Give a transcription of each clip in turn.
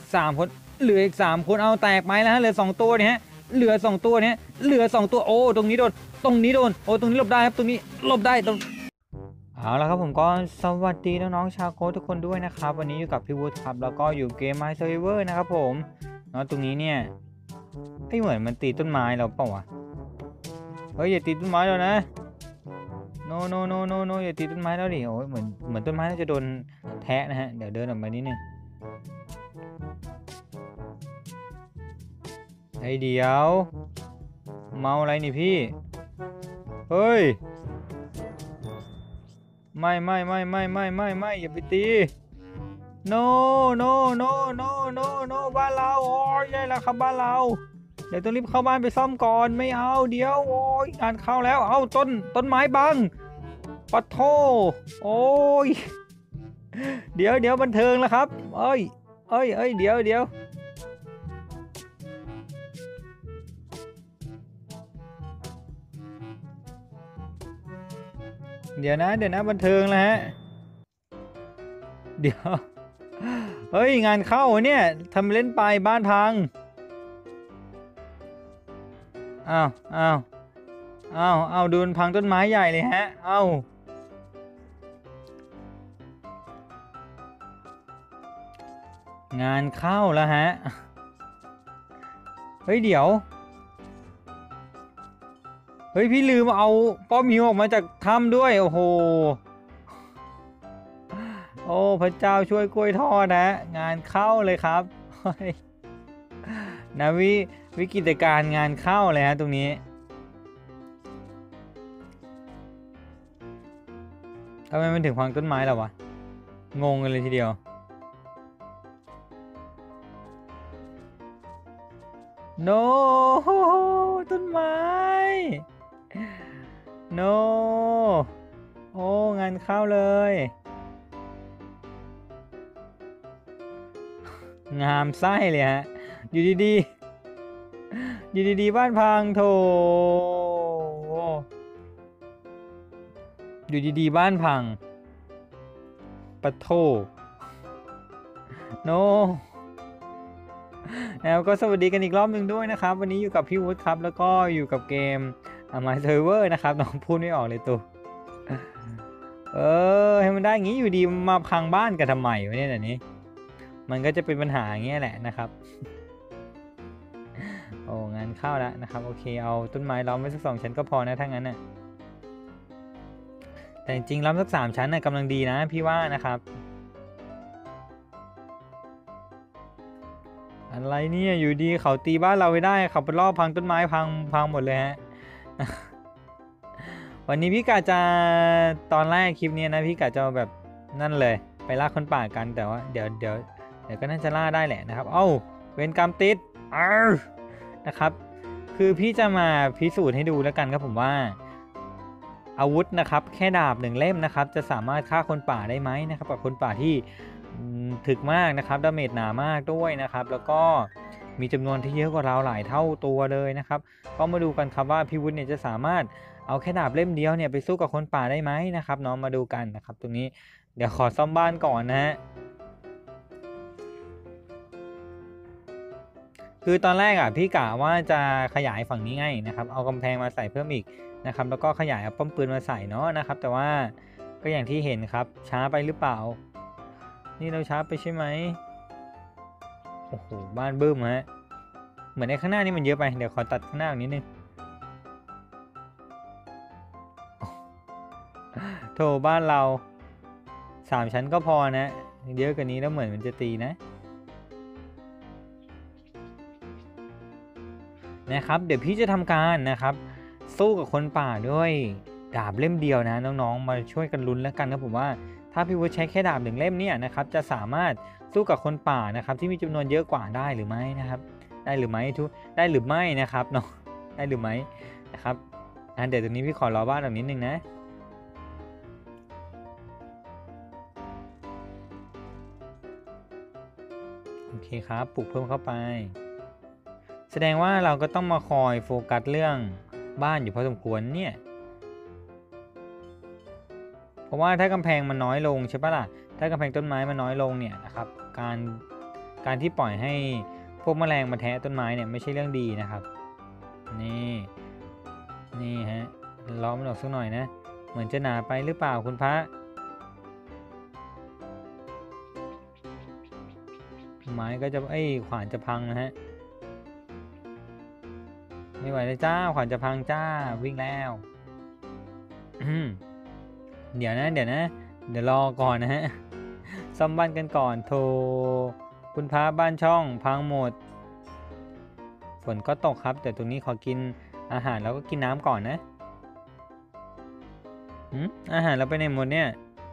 3 คนเหลืออีก3 คนเอาแตกไปแล้วฮะเหลือ2 ตัวเนี่ยฮะเหลือ2 ตัวเนี่ยเหลือ2 ตัวโอ้ตรงนี้โดนตรงนี้โดนโอ้ตรงนี้หลบได้ครับตรงนี้หลบได้ตรงเอาละครับผมก็สวัสดีน้องๆชาวโค้ดทุกคนด้วยนะครับวันนี้อยู่กับพี่วุฒิครับแล้วก็อยู่เกม My Survivor นะครับผมเนาะตรงนี้เนี่ยไม่เหมือนมันตีต้นไม้เราเปล่าวะเฮ้ยอย่าตีต้นไม้เรานะโนโนโนโนโนอย่าตีต้นไม้แล้วดิโอ้ยเหมือนต้นไม้น่าจะโดนแทะนะฮะเดี๋ยวเดินออกมานิดนึงไอเดี๋ยวเมาอะไรนี่พี่เฮ้ยไม่อย่าไปตี no no no no no no บ้านเราโอ้ยใหญ่แล้วครับบ้านเราเดี๋ยวต้องรีบเข้าบ้านไปซ่อมก่อนไม่เอาเดี๋ยวโอ้ยงานเข้าแล้วเอาต้นไม้บังปะโถโอ้ยเดี๋ยวบันเทิงแล้วครับเอ้ยเดี๋ยวเดี๋ยวนะบันเทิงแล้วฮะเดี๋ยวเฮ้ยงานเข้าเนี่ยทำเล่นไปบ้านพังอ้าวดูมันพังต้นไม้ใหญ่เลยฮะงานเข้าแล้วฮะเฮ้ยเดี๋ยวเฮ้ยพี่ลืมเอาป้อมหิวออกมาจากถ้ำด้วยโอ้โหโอ้พระเจ้าช่วยกล้วยทอดนะงานเข้าเลยครับนะวิกฤตการณ์งานเข้าเลยฮะตรงนี้ทำไมมันถึงพังต้นไม้แล้ววะงงกันเลยทีเดียวโนต้นไม้โนโอ้งานเข้าเลยงามไส้เลยฮะอยู่ดีบ้านพังโถอยู่ดีบ้านพังปะโถโนแล้วก็สวัสดีกันอีกรอบหนึ่งด้วยนะครับวันนี้อยู่กับพี่วุฒิครับแล้วก็อยู่กับเกมMy Server นะครับน้องพูดไม่ออกเลยตัวให้มันได้อย่างนี้อยู่ดีมาพังบ้านกันทำไมวะเนี่ยแบบนี้มันก็จะเป็นปัญหาอย่างเงี้ยแหละนะครับโอ้งานเข้าแล้วนะครับโอเคเอาต้นไม้ล้อมไว้สัก2 ชั้นก็พอนะถ้างั้นน่ะแต่จริงๆล้อมสัก3 ชั้นน่ะกำลังดีนะพี่ว่านะครับอะไรเนี่ยอยู่ดีเขาตีบ้านเราไม่ได้เขาไปรอบพังต้นไม้พังหมดเลยฮะ วันนี้พี่กะจะตอนแรกคลิปนี้นะพี่กะจะแบบนั่นเลยไปล่าคนป่ากันแต่ว่าเดี๋ยวก็น่าจะล่าได้แหละนะครับเอ้าเวรกรรมติดนะครับคือพี่จะมาพิสูจน์ให้ดูแล้วกันครับผมว่าอาวุธนะครับแค่ดาบ1 เล่มนะครับจะสามารถฆ่าคนป่าได้ไหมนะครับกับคนป่าที่ถึกมากนะครับดาเมจหนามากด้วยนะครับแล้วก็มีจำนวนที่เยอะกว่าเราหลายเท่าตัวเลยนะครับก็มาดูกันครับว่าพี่วุฒิเนี่ยจะสามารถเอาแค่ดาบเล่มเดียวเนี่ยไปสู้กับคนป่าได้ไหมนะครับน้องมาดูกันนะครับตรงนี้เดี๋ยวขอซ่อมบ้านก่อนนะฮะคือตอนแรกพี่กะว่าจะขยายฝั่งนี้ไงนะครับเอากำแพงมาใส่เพิ่มอีกนะครับแล้วก็ขยายเอาป้อมปืนมาใส่เนาะนะครับแต่ว่าก็อย่างที่เห็นครับช้าไปหรือเปล่านี่เราช้าไปใช่ไหมโอ้โหบ้านบึ้มฮะเหมือนในข้างหน้านี่มันเยอะไปเดี๋ยวขอตัดข้างหน้านิดนึงโถบ้านเรา3 ชั้นก็พอนะเยอะกว่านี้แล้วเหมือนมันจะตีนะครับเดี๋ยวพี่จะทำการนะครับสู้กับคนป่าด้วยดาบเล่มเดียวนะน้องๆมาช่วยกันลุ้นแล้วกันนะผมว่าถ้าพี่วุฒิใช้แค่ดาบ1 เล่มเนี่ยนะครับจะสามารถสู้กับคนป่านะครับที่มีจำนวนเยอะกว่าได้หรือไม่นะครับได้หรือไม่นะครับเนาะได้หรือไม่นะครับเดี๋ยวตรงนี้พี่ขอรอบ้านแบบนิดนึงนะโอเคครับปลูกเพิ่มเข้าไปแสดงว่าเราก็ต้องมาคอยโฟกัสเรื่องบ้านอยู่พอสมควรเนี่ยเพราะว่าถ้ากำแพงมันน้อยลงใช่ปะล่ะถ้ากำแพงต้นไม้มันน้อยลงเนี่ยนะครับการการที่ปล่อยให้พวกแมลงมาแทะต้นไม้เนี่ยไม่ใช่เรื่องดีนะครับนี่ฮะล้อมมันออกสักหน่อยนะเหมือนจะหนาไปหรือเปล่าคุณพระไม้ก็จะขวานจะพังนะฮะไม่ไหวเลยจ้าขวานจะพังจ้าวิ่งแล้วเดี๋ยวรอก่อนนะฮะซ่อมบ้านกันก่อนโทรคุณพระบ้านช่องพังหมดฝนก็ตกครับแต่ตรงนี้ขอกินอาหารแล้วก็กินน้ำก่อนนะอาหารเราไปไหนหมดเนี่ย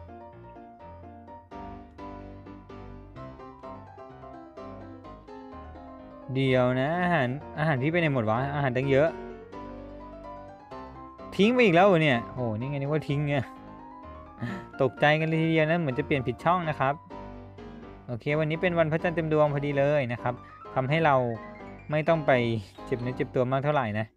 เดี๋ยวนะอาหารที่ไปไหนหมดวะอาหารตั้งเยอะทิ้งไปอีกแล้วเหรอเนี่ยโอ้นี่ไงนึกว่าทิ้งเนี่ยตกใจกันเลยทีเดียวนะเหมือนจะเปลี่ยนผิดช่องนะครับโอเควันนี้เป็นวันพระจันทร์เต็มดวงพอดีเลยนะครับทำให้เราไม่ต้องไปเจ็บเนื้อเจ็บตัวมากเท่าไหร่นะ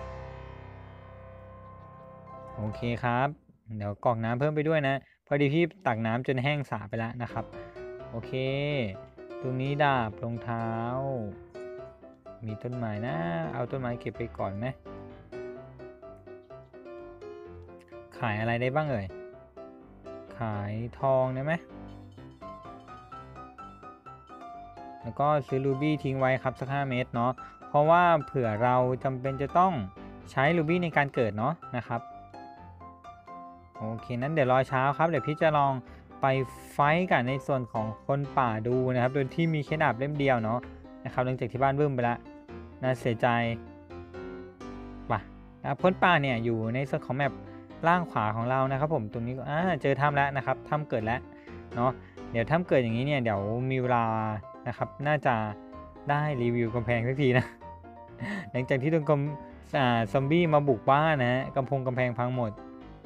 โอเคครับเดี๋ยวกรอกน้ำเพิ่มไปด้วยนะพอดีพี่ตักน้ำจนแห้งสาไปแล้วนะครับโอเคตรงนี้ดาบรองเท้ามีต้นไม้นะเอาต้นไม้เก็บไปก่อนไหมขายอะไรได้บ้างเอ่ยขายทองได้ไหมแล้วก็ซื้อรูบี้ทิ้งไว้ครับสัก5 เม็ดเนาะเพราะว่าเผื่อเราจำเป็นจะต้องใช้รูบี้ในการเกิดเนาะนะครับโอเคนั้นเดี๋ยวรอเช้าครับเดี๋ยวพี่จะลองไปไฟท์กันในส่วนของคนป่าดูนะครับโดยที่มีแค่ดาบเล่มเดียวเนาะนะครับหลังจากที่บ้านบึ้มไปแล้วน่าเสียใจป่ะนะครับคนป่าเนี่ยอยู่ในส่วนของแมปล่างขวาของเรานะครับผมตรงนี้ก็เจอถ้ำแล้วนะครับถ้ำเกิดแล้วเนาะเดี๋ยวถ้ำเกิดอย่างนี้เนี่ยเดี๋ยวมีเวลานะครับน่าจะได้รีวิวกำแพงสักทีนะ หลังจากที่โดนซอมบี้มาบุกบ้านนะฮะกำแพงพังหมด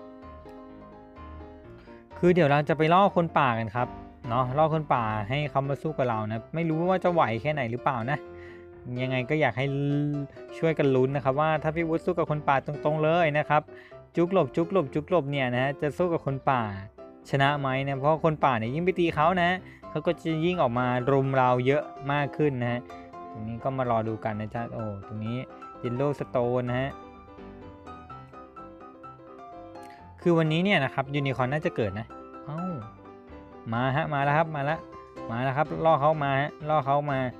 คือเดี๋ยวเราจะไปล่อคนป่ากันครับเนาะล่อคนป่าให้เขามาสู้กับเรานะไม่รู้ว่าจะไหวแค่ไหนหรือเปล่านะยังไงก็อยากให้ช่วยกันลุ้นนะครับว่าถ้าพี่วุฒิสู้กับคนป่าตรงๆเลยนะครับจุกหลบเนี่ยนะจะสู้กับคนป่าชนะไหมนะเพราะคนป่าเนี่ยยิ่งไปตีเขานะเขาก็จะยิ่งออกมารุมเราเยอะมากขึ้นนะฮะตรงนี้ก็มารอดูกันนะจ๊ะโอ้ตรงนี้Yellow Stoneนะฮะคือวันนี้เนี่ยนะครับยูนิคอร์นน่าจะเกิดนะมาฮะมาแล้วครับมาแล้วครับล่อเขามาฮะล่อเขา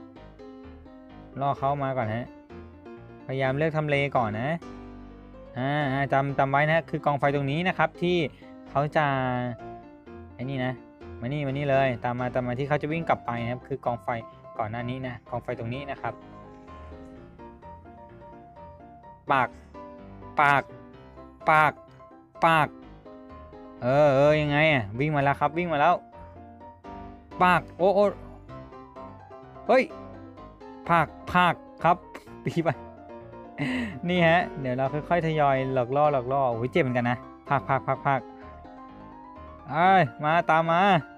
มาก่อนฮะพยายามเลือกทำเลก่อนนะจำไว้นะคือกองไฟตรงนี้นะครับที่เขาจะไอ้นี่นะมานี่เลยตามมาที่เขาจะวิ่งกลับไปนะครับคือกองไฟก่อนหน้านี้นะกองไฟตรงนี้นะครับปากยังไงวิ่งมาแล้วครับวิ่งมาแล้วปากโอ้เฮ้ยภาคครับตีไปนี่ฮะเดี๋ยวเราค่อยๆทยอยหลอกล่อโอ้ยเจ็บเหมือนกันนะภาคมาตาม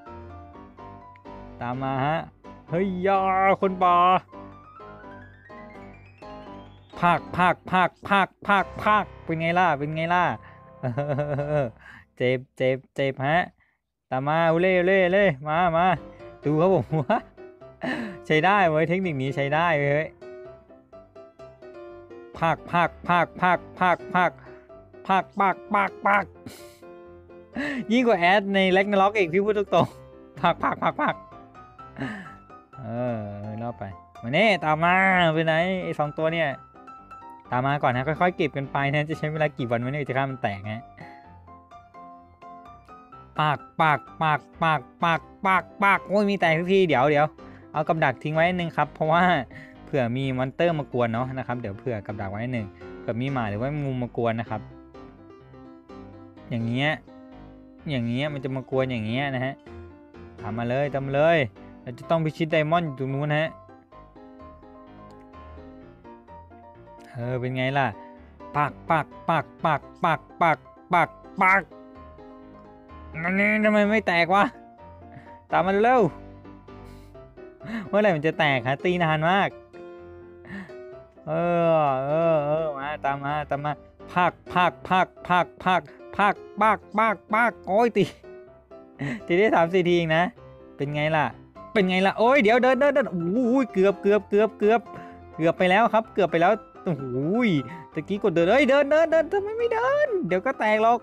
มาฮะเฮ้ยยาคนป่าภาคเป็นไงล่ะเจ็บฮะตามมาเล่มาดูครับผมว่าใช้ได้เว้ยเทคนิคนี้ใช้ได้เว้ยภาคยิ่งกว่าแอดในแร็กนาร็อกอีกพี่พูดตรงๆภาครอบไปมาเน่ตามมาไปไหนไอ้2 ตัวเนี่ยตามมาก่อนนะค่อยๆเก็บกันไปนะจะใช้เวลากี่วันวะเนี่ยจะฆ่ามันแตกฮะปากโอ้ยมีแตกทุกทีเดี๋ยวเอากับดักทิ้งไว้นึงครับเพราะว่าเผื่อมีมอนเตอร์มากวนเนาะนะครับเดี๋ยวเผื่อกับดักไว้นึงเผื่อมีหมาหรือว่างูมากวนนะครับอย่างเงี้ยมันจะมากวนอย่างเงี้ยนะฮะตามมาเลยเราจะต้องพิชิตไดมอนด์อยู่ตรงนู้นฮะเป็นไงล่ะปากนี่ทำไมไม่แตกวะตามมาเร็วเมื่อไหร่มันจะแตกฮะตีนานมากมาตามมาภาคโอ้ยตีได้3-4 ทีเองนะเป็นไงล่ะเป็นไงล่ะโอ้ยเดี๋ยวเดินโอ้ยเกือบไปแล้วครับเกือบไปแล้วโอ้โหตะกี้กดเดินเอ้ยเดินทำไมไม่เดินเดี๋ยวก็แตกหรอก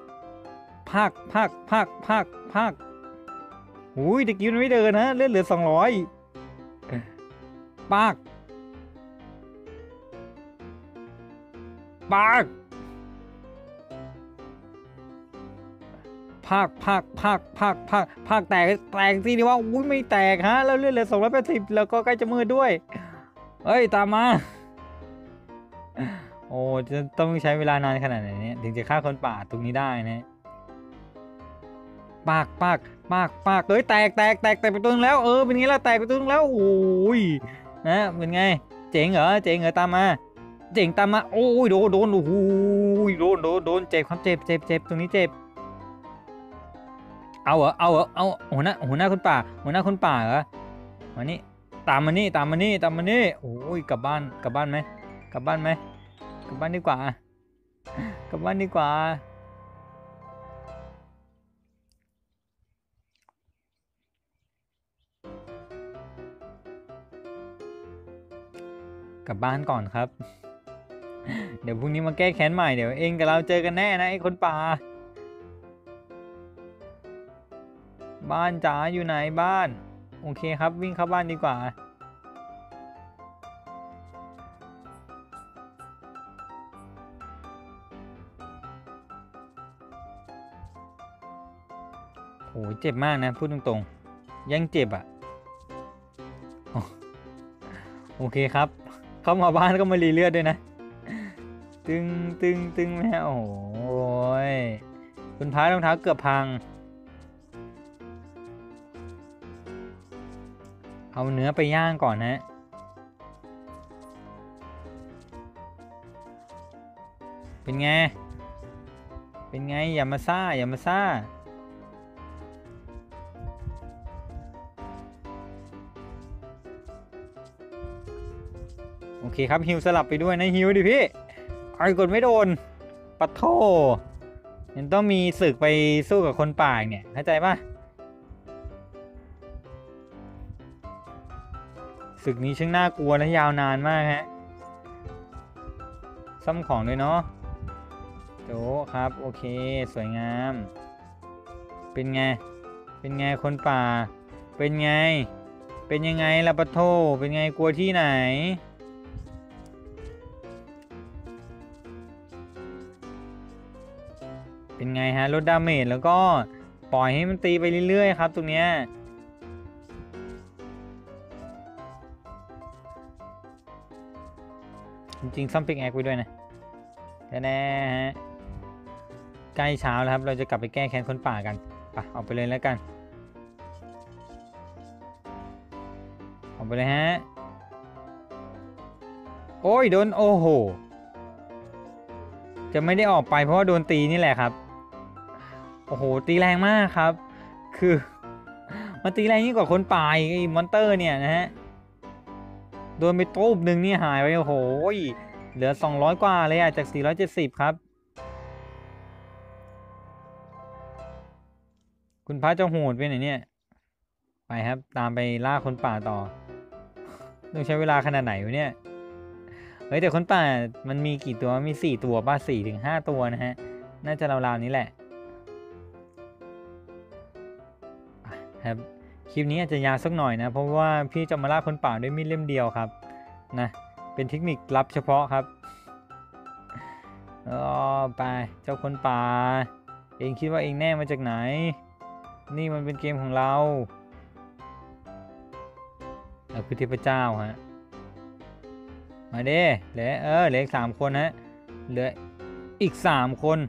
ภาคโอ้ยตะกี้มันไม่เดินนะเลือดเหลือ200ปากภาคแตกสินี่ว่าอุ้ยไม่แตกฮะแล้วเลือดเหลือ280แล้วก็ใกล้จะมืดด้วยเอ้ยตามมาโอ้จะต้องใช้เวลานานขนาดไหนเนี่ยถึงจะฆ่าคนป่าตรงนี้ได้นะปากเฮ้ยแตกไปตัวนึงแล้วเป็นไงล่ะแตกไปตัวนึงแล้วโอ้ยนะเป็นไงเจ๋งเหรอตามมาเจ๋งตามมาโอ้ยโดนโอ้โหโดนเจ็บครับเจ็บตรงนี้เจ็บเอาหัวหน้าคนป่าเหรอมานี่ตามมานี่โอ้ยกลับบ้านไหมกลับบ้านดีกว่ากลับบ้านดีกว่ากลับบ้านก่อนครับเดี๋ยวพรุ่งนี้มาแก้แค้นใหม่เดี๋ยวเองกับเราเจอกันแน่นะไอ้คนป่าบ้านจ๋าอยู่ไหนบ้านโอเคครับวิ่งเข้าบ้านดีกว่าโอ้เจ็บมากนะพูดตรงๆยังเจ็บอ่ะโอเคครับเข้ามาบ้านก็มารีเลือดด้วยนะตึงแม่โอ้ยคุณพายรองเท้าเกือบพังเอาเนื้อไปย่างก่อนนะเป็นไงอย่ามาซ่าโอเคครับฮิวสลับไปด้วยนะฮิวดิพี่ไอ้กดไม่โดนปัดโทยังต้องมีศึกไปสู้กับคนป่าเนี่ยเข้าใจป่ะศึกนี้ช่างน่ากลัวและยาวนานมากฮะซ่อมของด้วยเนาะโจครับโอเคสวยงามเป็นไงคนป่าเป็นยังไงล่ะปะโทเป็นไงกลัวที่ไหนเป็นไงฮะลดดาเมจแล้วก็ปล่อยให้มันตีไปเรื่อยๆครับตรงเนี้ยจริงๆซ่อมปิกแอคไว้ด้วยนะแน่ๆฮะใกล้เช้าแล้วครับเราจะกลับไปแก้แค้นคนป่ากันไปออกไปเลยแล้วกันออกไปเลยฮะโอ้ยโดนโอ้โหจะไม่ได้ออกไปเพราะว่าโดนตีนี่แหละครับโอ้โหตีแรงมากครับคือมันตีแรงยิ่งกว่าคนป่าอีกไอ้มอนเตอร์เนี่ยนะฮะโดนไปตู้หนึ่งนี่หายไปโอ้โหเหลือ200กว่าเลยอะจาก470ครับคุณพระเจ้าโหดไปไหนเนี่ยไปครับตามไปล่าคนป่าต่อต้องใช้เวลาขนาดไหนวะเนี่ยเฮ้ยแต่คนป่ามันมีกี่ตัวมี4ตัวป่ะ4 ถึง 5ตัวนะฮะน่าจะราวๆนี้แหละครับคลิปนี้อาจจะยาวสักหน่อยนะเพราะว่าพี่จะมาล่าคนป่าด้วยมีดเล่มเดียวครับนะเป็นเทคนิคลับเฉพาะครับไปเจ้าคนป่าเองคิดว่าเองแน่มาจากไหนนี่มันเป็นเกมของเราคือเทพเจ้าฮะมาเด้เหลืออีก3คนฮะเหลืออีก3คน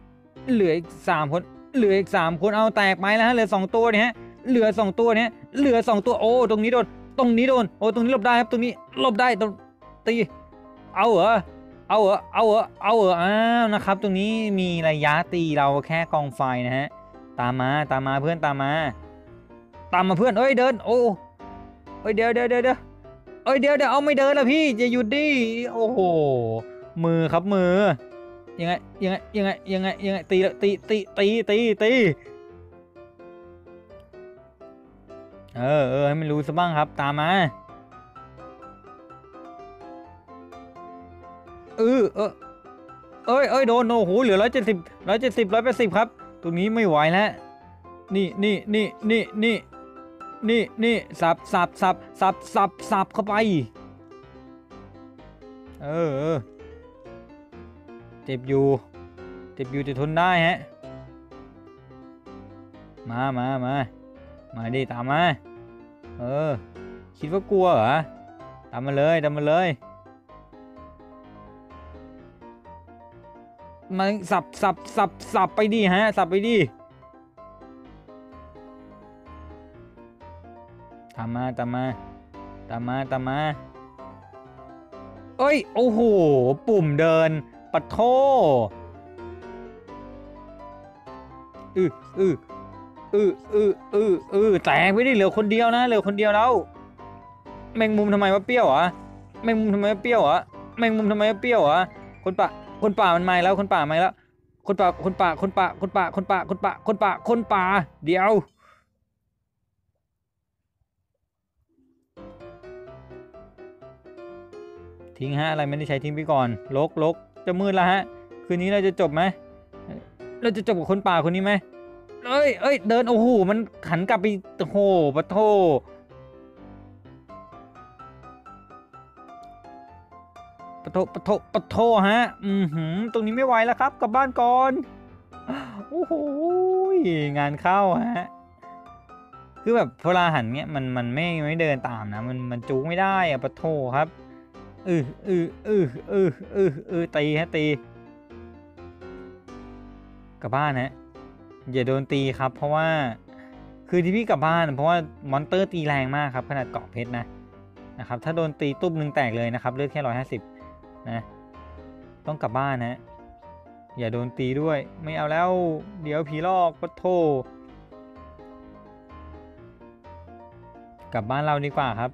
เอาแตกไปแล้วฮะเหลือ2ตัวเนี่ยฮะเหลือ2ตัวเนี่ยโอ้ตรงนี้โดนโอ้ตรงนี้หลบได้ครับตรงนี้หลบได้ตรงตีเอาเหรออ้าวนะครับตรงนี้มีระยะตีเราแค่กองไฟนะฮะตามมาเพื่อนตามมาเพื่อนเอ้ยเดินโอ้เอ้ยเดี๋ยวเอาไม่เดินแล้วพี่จะหยุดดิโอ้โหมือครับมือยังไงตีให้มันรู้ซะบ้างครับตามมาเอ้ยโดนโอ้โหเหลือ170 180ครับตรงนี้ไม่ไหวแล้วนี่สับเข้าไปเจ็บอยู่แต่ทนได้ฮะมาดิตามมาคิดว่ากลัวเหรอตามมาเลยมาสับไปดิฮะสับไปดิตามมาเอ้ยโอ้โหปุ่มเดินปะโถแตกไปดิเหลือคนเดียวนะแล้วแมงมุมทำไมว่าเปรี้ยวอ่ะคนป่ามันมาแล้วคนป่าเดี๋ยวทิ้งฮะอะไรไม่ได้ใช้ทิ้งไปก่อนลกจะมืดแล้วฮะคืนนี้เราจะจบไหมเราจะจบกับคนป่าคนนี้ไหมเอ้ยเดินโอ้โหมันหันกลับไปโอ้โหปะโถฮะตรงนี้ไม่ไหวแล้วครับกลับบ้านก่อนโอ้โหงานเข้าฮะคือแบบเวลาหันเนี้ยมันไม่เดินตามนะมันจูงไม่ได้อะปะโถครับตีฮะตีกลับบ้านฮะอย่าโดนตีครับเพราะว่าคือที่พี่กลับบ้านเพราะว่ามอนเตอร์ตีแรงมากครับขนาดเกาะเพชรนะครับถ้าโดนตีตุ๊บนึงแตกเลยนะครับเลือดแค่150นะต้องกลับบ้านนะอย่าโดนตีด้วยไม่เอาแล้วเดี๋ยวผีลอกปะโถกลับบ้านเราดีกว่าครับ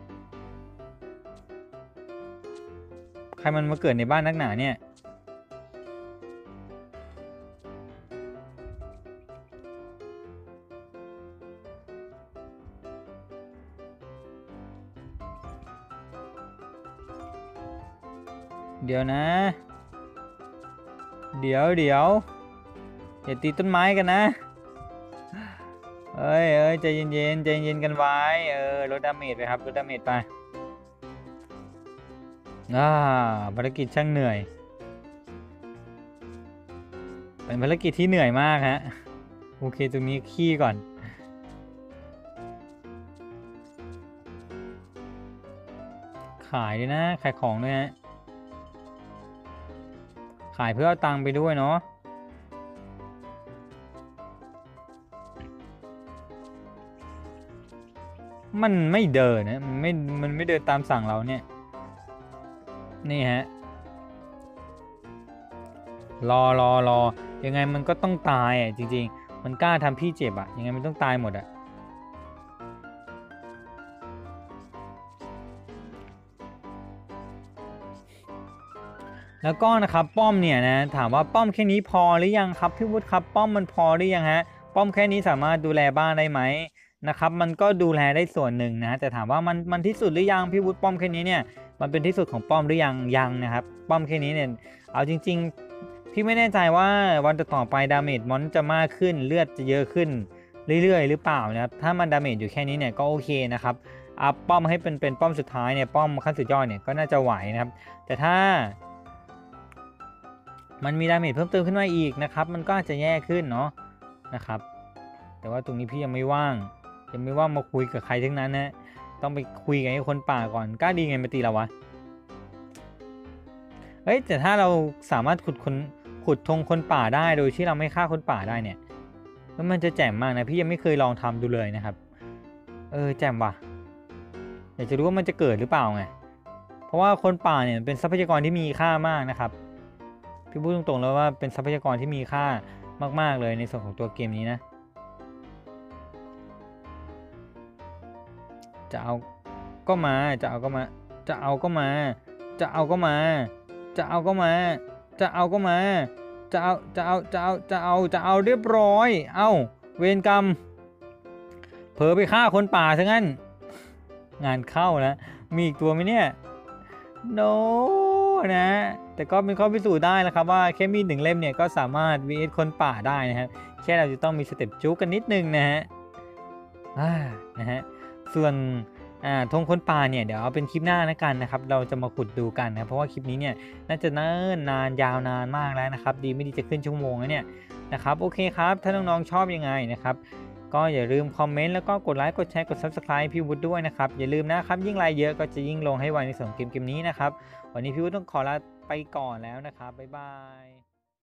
ใครมันมาเกิดในบ้านนักหนาเนี่ยเดี๋ยวนะเดี๋ยวอย่าตีต้นไม้กันนะเอ้ยใจเย็นกันไว้ลดดาเมจไปครับลดดาเมจไปภารกิจช่างเหนื่อยเป็นภารกิจที่เหนื่อยมากฮะโอเคตรงนี้ขี้ก่อนขายด้วยนะขายของด้วยฮะขายเพื่อเอาตังค์ไปด้วยเนาะมันไม่เดินนะมันไม่เดินตามสั่งเราเนี่ยนี่ฮะรอยังไงมันก็ต้องตายอ่ะจริงๆมันกล้าทำพี่เจ็บอ่ะยังไงมันต้องตายหมดอ่ะแล้วก็นะครับป้อมเนี่ยนะถามว่าป้อมแค่นี้พอหรือยังครับพี่วุฒิครับป้อมมันพอหรือยังฮะป้อมแค่นี้สามารถดูแลบ้านได้ไหมนะครับมันก็ดูแลได้ส่วนหนึ่งนะแต่ถามว่ามันที่สุดหรือยังพี่วุฒิป้อมแค่นี้เนี่ยมันเป็นที่สุดของป้อมหรือยังนะครับป้อมแค่นี้เนี่ยเอาจริงๆพี่ไม่แน่ใจว่าวันต่อไปดาเมจมอนจะมากขึ้นเลือดจะเยอะขึ้นเรื่อยๆหรือเปล่านะครับถ้ามันดาเมจอยู่แค่นี้เนี่ยก็โอเคนะครับอัพป้อมให้เป็นป้อมสุดท้ายเนี่ยป้อมขั้นสุดยอดเนี่ยก็น่าจะไหวนะครับแต่ถ้ามันมีดาเมจเพิ่มเติมขึ้นมาอีกนะครับมันก็อาจจะแย่ขึ้นเนาะนะครับแต่ว่าตรงนี้พี่ยังไม่ว่างมาคุยกับใครทั้งนั้นนะต้องไปคุยกับไอ้คนป่าก่อนกล้าดีไงมาตีเราวะเฮ้ยแต่ถ้าเราสามารถขุดธงคนป่าได้โดยที่เราไม่ฆ่าคนป่าได้เนี่ยแล้วมันจะแจ่มมากนะพี่ยังไม่เคยลองทำดูเลยนะครับแจ่มว่ะอยากจะรู้ว่ามันจะเกิดหรือเปล่าไงเพราะว่าคนป่าเนี่ยเป็นทรัพยากรที่มีค่ามากนะครับพี่พูดตรงๆแล้วว่าเป็นทรัพยากรที่มีค่ามากๆเลยในส่วนของตัวเกมนี้นะจะเอาก็มาจะเอาก็มาจะเอาก็มาจะเอาก็มาจะเอาก็มาจะเอาก็มาจะเอาเรียบร้อยเอ้าเวรกรรมเผลอไปฆ่าคนป่าซะงั้นงานเข้านะมีอีกตัวไหมเนี่ยโนนะแต่ก็เป็นข้อพิสูจน์ได้แล้วครับว่าแค่มีด1 เล่มเนี่ยก็สามารถ vs คนป่าได้นะครับแค่เราจะต้องมีสเต็ปจุกกันนิดนึงนะฮะนะฮะส่วนธงคนป่าเนี่ยเดี๋ยวเอาเป็นคลิปหน้านะกันนะครับเราจะมาขุดดูกันนะเพราะว่าคลิปนี้เนี่ยน่าจะนานยาวนานมากแล้วนะครับดีไม่ดีจะขึ้นชั่วโมงแล้วเนี่ยนะครับโอเคครับถ้าน้องๆชอบยังไงนะครับก็อย่าลืมคอมเมนต์แล้วก็กดไลค์กดแชร์กด Subscribe พี่วุฒิด้วยนะครับอย่าลืมนะครับยิ่งไลค์เยอะก็จะยิ่งลงให้ไวในส่วนเกมนี้นะครับวันนี้พี่วุฒิต้องขอลาไปก่อนแล้วนะครับบ๊ายบาย